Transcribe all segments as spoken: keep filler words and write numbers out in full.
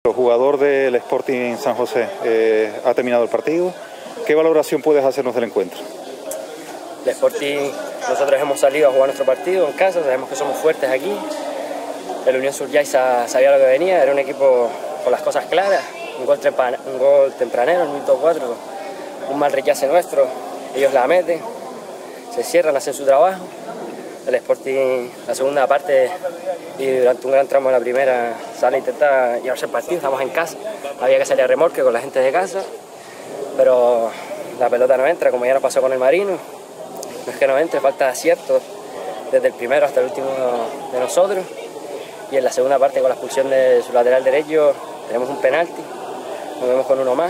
El jugador del Sporting San José eh, ha terminado el partido. ¿Qué valoración puedes hacernos del encuentro? El Sporting, nosotros hemos salido a jugar nuestro partido en casa, sabemos que somos fuertes aquí. El Unión Suryaisa sabía lo que venía, era un equipo con las cosas claras. Un gol, un gol tempranero, en el minuto cuatro, un mal rechace nuestro, ellos la meten, se cierran, hacen su trabajo. El Sporting, la segunda parte y durante un gran tramo de la primera, sale a intentar llevarse el partido, estamos en casa, había que salir a remolque con la gente de casa, pero la pelota no entra, como ya nos pasó con el Marino. No es que no entre, falta acierto desde el primero hasta el último de nosotros, y en la segunda parte, con la expulsión de su lateral derecho, tenemos un penalti, nos vemos con uno más,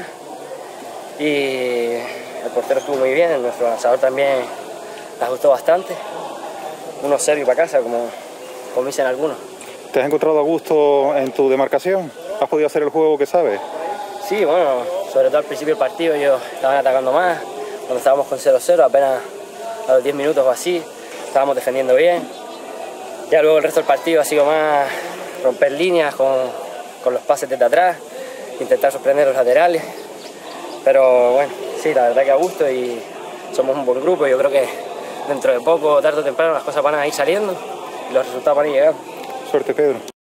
y el portero estuvo muy bien, nuestro lanzador también le ajustó bastante. Uno cero y para casa, como, como dicen algunos. ¿Te has encontrado a gusto en tu demarcación? ¿Has podido hacer el juego que sabes? Sí, bueno, sobre todo al principio del partido ellos estaban atacando más, cuando estábamos con cero cero, apenas a los diez minutos o así, estábamos defendiendo bien. Ya luego el resto del partido ha sido más romper líneas con, con los pases desde atrás, intentar sorprender los laterales, pero bueno, sí, la verdad que a gusto y somos un buen grupo. Yo creo que dentro de poco, tarde o temprano, las cosas van a ir saliendo y los resultados van a ir llegando. Suerte, Pedro.